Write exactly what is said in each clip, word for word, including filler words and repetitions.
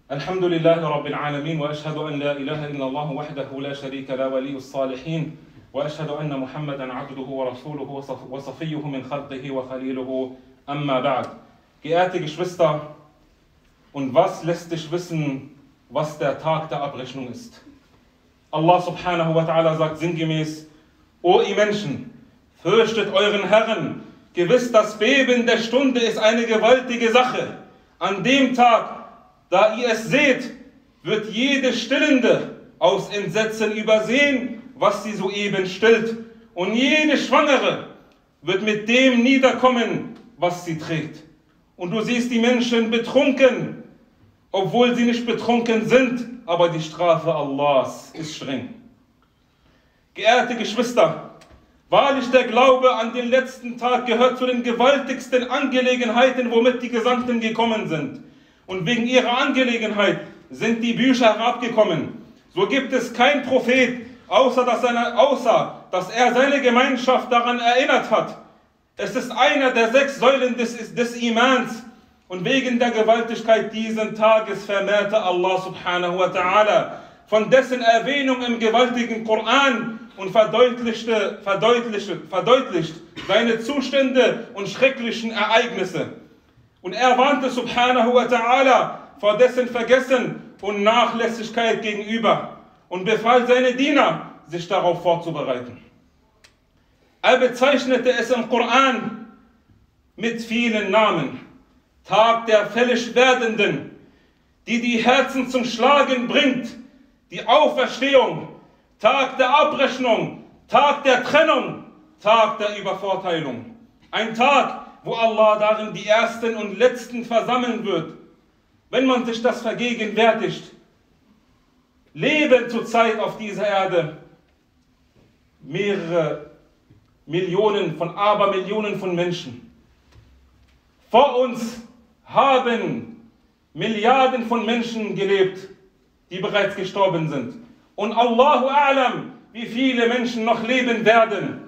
الحمد لله رب العالمين وأشهد أن لا إله إلا الله وحده لا شريك له ولي الصالحين وأشهد أن محمدا عبده ورسوله وصفيه من خلقه وخليله أما بعد. Geehrte Geschwister, und was lässt dich wissen, was der Tag der Abrechnung ist? Allah subhanahu wa ta'ala sagt sinngemäß: O ihr Menschen, fürchtet euren Herrn, gewiss das Beben der Stunde ist eine gewaltige Sache. An dem Tag, da ihr es seht, wird jede Stillende aus Entsetzen übersehen, was sie soeben stillt, und jede Schwangere wird mit dem niederkommen, was sie trägt. Und du siehst die Menschen betrunken, obwohl sie nicht betrunken sind, aber die Strafe Allahs ist streng. Geehrte Geschwister, wahrlich der Glaube an den letzten Tag gehört zu den gewaltigsten Angelegenheiten, womit die Gesandten gekommen sind. Und wegen ihrer Angelegenheit sind die Bücher herabgekommen. So gibt es kein Prophet, außer dass, er, außer dass er seine Gemeinschaft daran erinnert hat. Es ist einer der sechs Säulen des, des Imans. Und wegen der Gewaltigkeit dieses Tages vermehrte Allah subhanahu wa ta'ala von dessen Erwähnung im gewaltigen Koran und verdeutlichte, verdeutlichte, verdeutlicht seine Zustände und schrecklichen Ereignisse. Und er warnte subhanahu wa ta'ala vor dessen Vergessen und Nachlässigkeit gegenüber und befahl seine Diener, sich darauf vorzubereiten. Er bezeichnete es im Koran mit vielen Namen: Tag der fällig Werdenden, die die Herzen zum Schlagen bringt, die Auferstehung, Tag der Abrechnung, Tag der Trennung, Tag der Übervorteilung. Ein Tag, wo Allah darin die Ersten und Letzten versammeln wird. Wenn man sich das vergegenwärtigt, leben zurzeit auf dieser Erde mehrere Millionen von Abermillionen von Menschen. Vor uns haben Milliarden von Menschen gelebt, die bereits gestorben sind. Und Allahu a'lam, wie viele Menschen noch leben werden.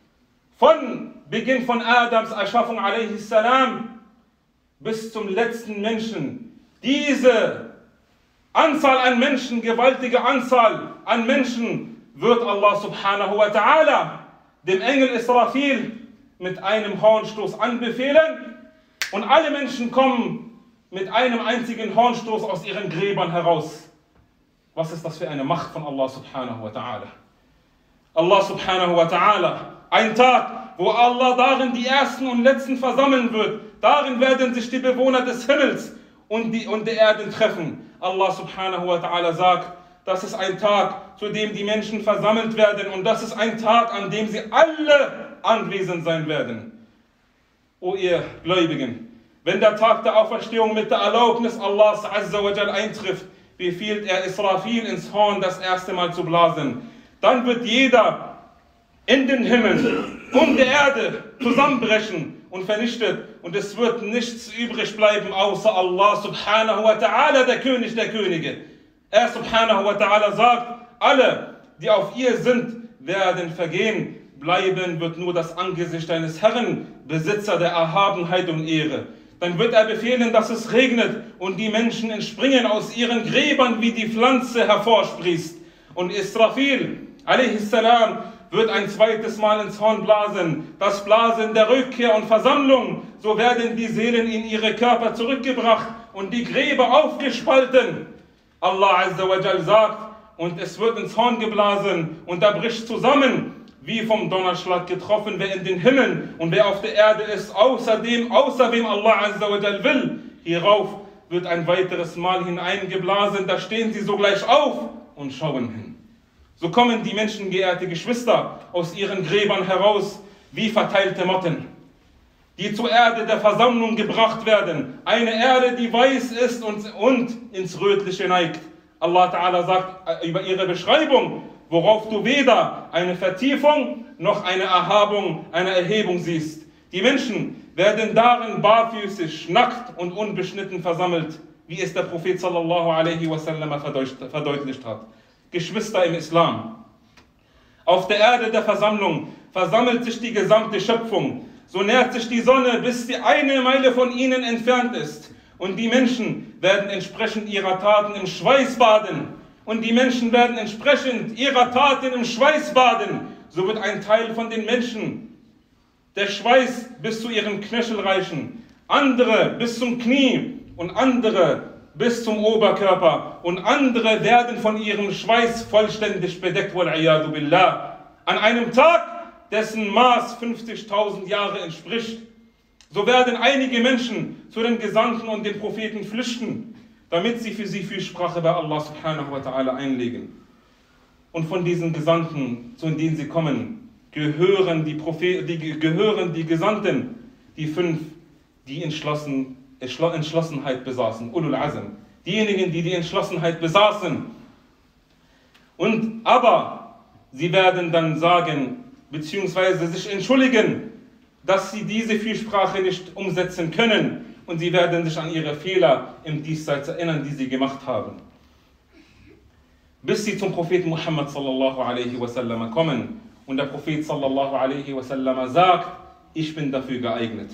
Von Beginn von Adams Erschaffung alaihi salam bis zum letzten Menschen. Diese Anzahl an Menschen, gewaltige Anzahl an Menschen, wird Allah subhanahu wa ta'ala dem Engel Israfil mit einem Hornstoß anbefehlen, und alle Menschen kommen mit einem einzigen Hornstoß aus ihren Gräbern heraus. Was ist das für eine Macht von Allah subhanahu wa ta'ala? Allah subhanahu wa ta'ala, ein Tag, wo Allah darin die Ersten und Letzten versammeln wird. Darin werden sich die Bewohner des Himmels und, die, und der Erde treffen. Allah subhanahu wa ta'ala sagt, das ist ein Tag, zu dem die Menschen versammelt werden, und das ist ein Tag, an dem sie alle anwesend sein werden. O ihr Gläubigen, wenn der Tag der Auferstehung mit der Erlaubnis Allahs azza wa jal eintrifft, befiehlt er Israfil ins Horn das erste Mal zu blasen. Dann wird jeder in den Himmel und der Erde zusammenbrechen und vernichtet, und es wird nichts übrig bleiben außer Allah subhanahu wa ta'ala, der König der Könige. Er subhanahu wa ta'ala sagt, alle, die auf ihr sind, werden vergehen. Bleiben wird nur das Angesicht deines Herrn, Besitzer der Erhabenheit und Ehre. Dann wird er befehlen, dass es regnet, und die Menschen entspringen aus ihren Gräbern, wie die Pflanze hervorsprießt. Und Israfil alaihi salam wird ein zweites Mal ins Horn blasen, das Blasen der Rückkehr und Versammlung. So werden die Seelen in ihre Körper zurückgebracht und die Gräber aufgespalten. Allah azza wa jal sagt, und es wird ins Horn geblasen, und da bricht zusammen, wie vom Donnerschlag getroffen, wer in den Himmeln und wer auf der Erde ist, außerdem, außer wem Allah azza wa jal will. Hierauf wird ein weiteres Mal hineingeblasen, da stehen sie sogleich auf und schauen hin. So kommen die Menschen, geehrte Geschwister, aus ihren Gräbern heraus wie verteilte Motten, die zur Erde der Versammlung gebracht werden. Eine Erde, die weiß ist und, und ins Rötliche neigt. Allah Ta'ala sagt über ihre Beschreibung, worauf du weder eine Vertiefung noch eine Erhabung, eine Erhebung siehst. Die Menschen werden darin barfüßig, nackt und unbeschnitten versammelt, wie es der Prophet sallallahu alaihi wasallam verdeutlicht hat. Geschwister im Islam, auf der Erde der Versammlung versammelt sich die gesamte Schöpfung. So nährt sich die Sonne, bis sie eine Meile von ihnen entfernt ist. Und die Menschen werden entsprechend ihrer Taten im Schweiß baden. Und die Menschen werden entsprechend ihrer Taten im Schweiß baden. So wird ein Teil von den Menschen der Schweiß bis zu ihrem Knöchel reichen, andere bis zum Knie und andere bis zum Oberkörper und andere werden von ihrem Schweiß vollständig bedeckt, wal-iyadu billah, an einem Tag, dessen Maß fünfzigtausend Jahre entspricht. So werden einige Menschen zu den Gesandten und den Propheten flüchten, damit sie für sie Fürsprache bei Allah subhanahu wa ta'ala einlegen. Und von diesen Gesandten, zu denen sie kommen, gehören die, Prophet, die, gehören die Gesandten, die fünf, die entschlossen, Entschlossenheit besaßen, Ulul Azm, diejenigen, die die Entschlossenheit besaßen. Und aber sie werden dann sagen, beziehungsweise sich entschuldigen, dass sie diese Fürsprache nicht umsetzen können und sie werden sich an ihre Fehler im Diesseits erinnern, die sie gemacht haben. Bis sie zum Propheten Muhammad sallallahu alaihi wasallam kommen und der Prophet sallallahu alaihi wasallam sagt, ich bin dafür geeignet.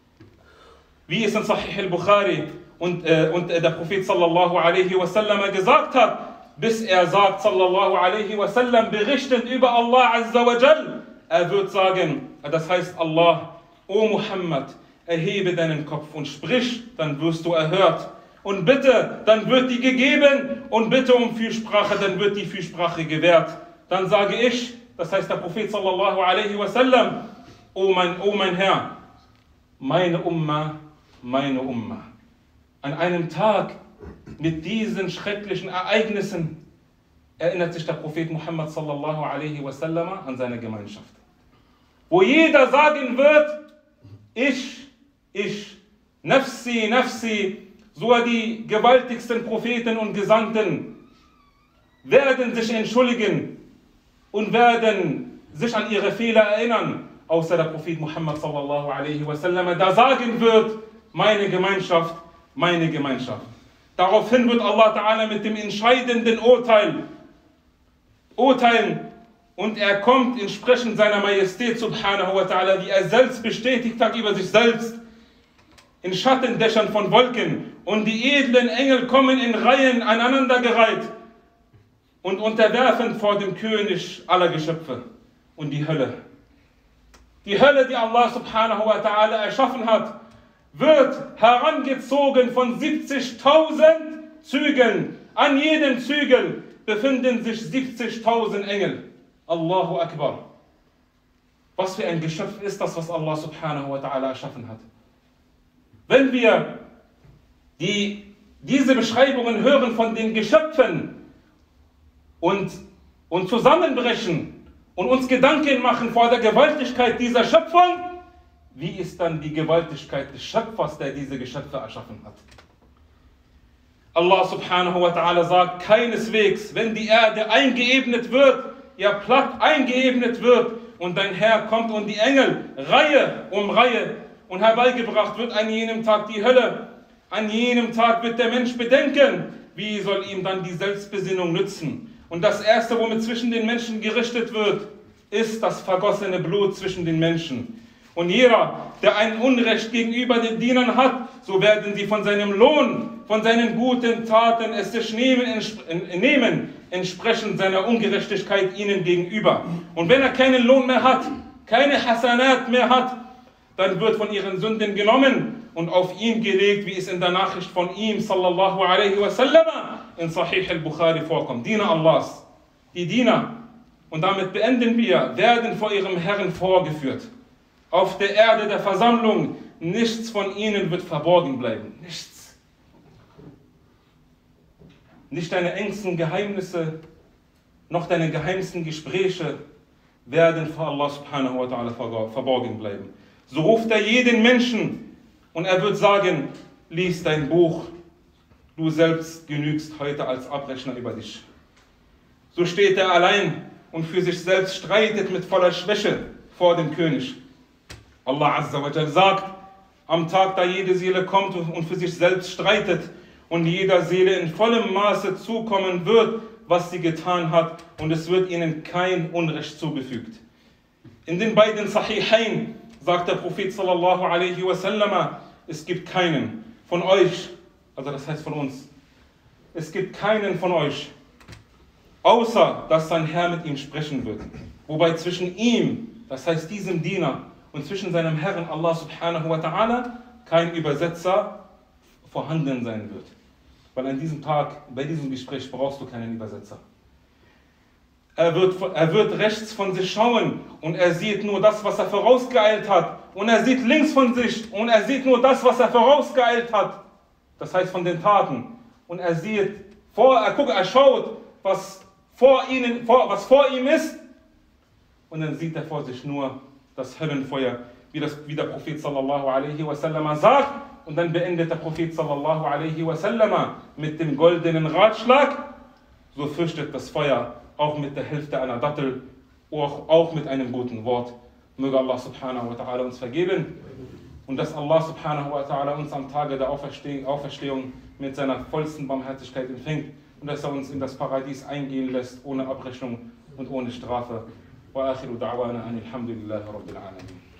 Wie es in Sahih al-Bukhari und, äh, und der Prophet sallallahu alaihi wasallam gesagt hat, bis er sagt sallallahu alaihi wasallam, berichtend über Allah azza wa jal, er wird sagen, das heißt Allah, O Muhammad, erhebe deinen Kopf und sprich, dann wirst du erhört. Und bitte, dann wird die gegeben und bitte um Fürsprache, dann wird die Fürsprache gewährt. Dann sage ich, das heißt der Prophet sallallahu alaihi wasallam, O mein, O mein Herr, meine Umma, meine Umma. An einem Tag mit diesen schrecklichen Ereignissen erinnert sich der Prophet Muhammad sallallahu alaihi wasallam an seine Gemeinschaft. Wo jeder sagen wird, ich, ich, Nafsi, Nafsi, sogar die gewaltigsten Propheten und Gesandten werden sich entschuldigen und werden sich an ihre Fehler erinnern, außer der Prophet Muhammad sallallahu alaihi wasallam, da sagen wird, meine Gemeinschaft, meine Gemeinschaft. Daraufhin wird Allah Ta'ala mit dem entscheidenden Urteil urteilen und er kommt entsprechend seiner Majestät subhanahu wa ta'ala, wie er selbst bestätigt hat über sich selbst, in Schattendächern von Wolken und die edlen Engel kommen in Reihen aneinandergereiht und unterwerfen vor dem König aller Geschöpfe und die Hölle. Die Hölle, die Allah subhanahu wa ta'ala erschaffen hat, wird herangezogen von siebzigtausend Zügeln. An jedem Zügel befinden sich siebzigtausend Engel. Allahu Akbar. Was für ein Geschöpf ist das, was Allah subhanahu wa ta'ala erschaffen hat? Wenn wir die, diese Beschreibungen hören von den Geschöpfen und, und zusammenbrechen und uns Gedanken machen vor der Gewaltigkeit dieser Schöpfung, wie ist dann die Gewaltigkeit des Schöpfers, der diese Geschöpfe erschaffen hat? Allah subhanahu wa ta'ala sagt, keineswegs, wenn die Erde eingeebnet wird, ja platt eingeebnet wird und dein Herr kommt und die Engel Reihe um Reihe und herbeigebracht wird an jenem Tag die Hölle. An jenem Tag wird der Mensch bedenken, wie soll ihm dann die Selbstbesinnung nützen? Und das Erste, womit zwischen den Menschen gerichtet wird, ist das vergossene Blut zwischen den Menschen. Und jeder, der ein Unrecht gegenüber den Dienern hat, so werden sie von seinem Lohn, von seinen guten Taten es sich nehmen, nehmen, entsprechend seiner Ungerechtigkeit ihnen gegenüber. Und wenn er keinen Lohn mehr hat, keine Hasanat mehr hat, dann wird von ihren Sünden genommen und auf ihn gelegt, wie es in der Nachricht von ihm, sallallahu alaihi wasallam, in Sahih al-Bukhari vorkommt. Diener Allahs, die Diener, und damit beenden wir, werden vor ihrem Herrn vorgeführt. Auf der Erde der Versammlung, nichts von ihnen wird verborgen bleiben. Nichts. Nicht deine engsten Geheimnisse, noch deine geheimsten Gespräche werden vor Allah subhanahu wa ta'ala verborgen bleiben. So ruft er jeden Menschen und er wird sagen, lies dein Buch, du selbst genügst heute als Abrechner über dich. So steht er allein und für sich selbst streitet mit voller Schwäche vor dem König. Allah azza wa jal sagt, am Tag, da jede Seele kommt und für sich selbst streitet und jeder Seele in vollem Maße zukommen wird, was sie getan hat, und es wird ihnen kein Unrecht zugefügt. In den beiden Sahihain sagt der Prophet sallallahu alaihi wasallam, es gibt keinen von euch, also das heißt von uns, es gibt keinen von euch, außer dass sein Herr mit ihm sprechen wird. Wobei zwischen ihm, das heißt diesem Diener, und zwischen seinem Herrn Allah subhanahu wa ta'ala kein Übersetzer vorhanden sein wird. Weil an diesem Tag, bei diesem Gespräch brauchst du keinen Übersetzer. Er wird, er wird rechts von sich schauen und er sieht nur das, was er vorausgeeilt hat. Und er sieht links von sich und er sieht nur das, was er vorausgeeilt hat. Das heißt von den Taten. Und er sieht, vor, er guckt, er schaut, was vor, ihnen, vor, was vor ihm ist. Und dann sieht er vor sich nur das Höllenfeuer, wie, das, wie der Prophet sallallahu alaihi wasallam sagt. Und dann beendet der Prophet sallallahu alaihi wasallam mit dem goldenen Ratschlag: So fürchtet das Feuer auch mit der Hälfte einer Dattel, auch, auch mit einem guten Wort. Möge Allah subhanahu wa ta'ala uns vergeben und dass Allah subhanahu wa ta'ala uns am Tage der Auferstehung, Auferstehung mit seiner vollsten Barmherzigkeit empfängt und dass er uns in das Paradies eingehen lässt, ohne Abrechnung und ohne Strafe. Wa akhiru da'wana anil hamdulillahi rabbil alamin.